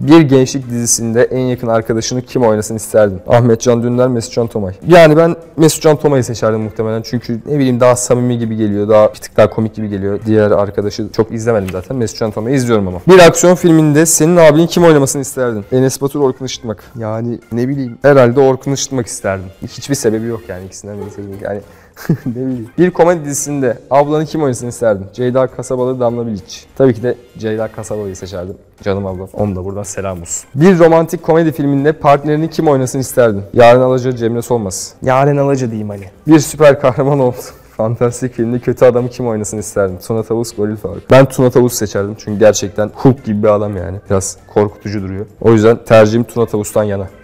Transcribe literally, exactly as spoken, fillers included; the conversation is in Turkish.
Bir gençlik dizisinde en yakın arkadaşını kim oynasın isterdin? Ahmet Can Dündar, Mesut Can Tomay. Yani ben Mesut Can Tomay'ı seçerdim muhtemelen. Çünkü ne bileyim daha samimi gibi geliyor. Daha bir tık daha komik gibi geliyor. Diğer arkadaşı çok izlemedim zaten. Mesut Can Tomay'ı izliyorum ama. Bir aksiyon filminde senin abinin kim oynamasını isterdin? Enes Batur, Orkun Işıtmak. Yani ne bileyim herhalde Orkun Işıtmak isterdim. Hiçbir sebebi yok yani ikisinden biri seçmek. Yani ne bileyim. Bir komedi dizisinde ablanı kim oynasın isterdin? Ceyda Kasabalı, Damla Bilic. Tabii ki de Ceyda Kasabalı'yı seçerdim. Canım ablam. Onu da buradan selam olsun. Bir romantik komedi filminde partnerini kim oynasın isterdin? Yaren Alaca, Cemre Solmaz. Yaren Alaca diyeyim Ali. Bir süper kahraman oldu. Fantastik filmde kötü adamı kim oynasın isterdim? Tuna Tavus, Goril Faruk. Ben Tuna Tavus seçerdim çünkü gerçekten Hulk gibi bir adam yani. Biraz korkutucu duruyor. O yüzden tercihim Tuna Tavus'tan yana.